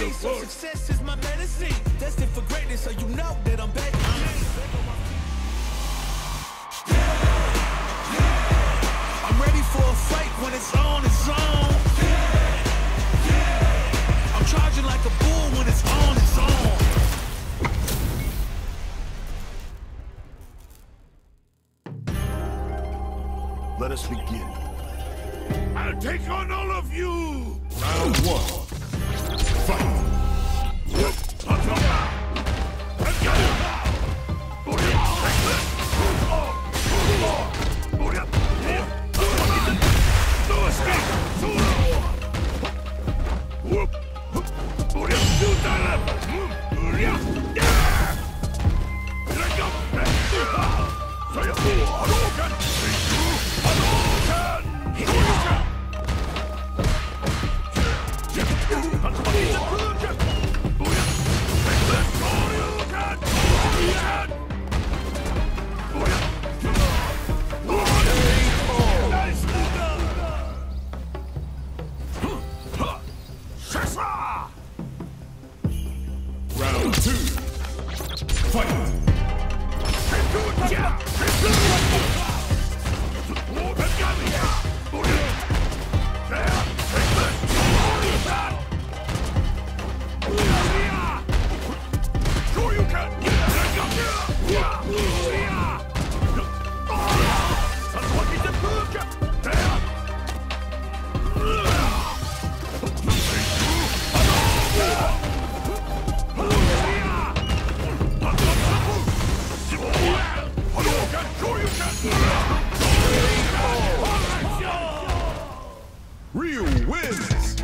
see. So success is my medicine. Destined for greatness, so you know that I'm better. I'm ready for a fight when it's on its own. I'm charging like a bull when it's on its own. Let us begin. I'll take on all of you! Round 1. Fight! No escape! Round 2. Fight! Real wins!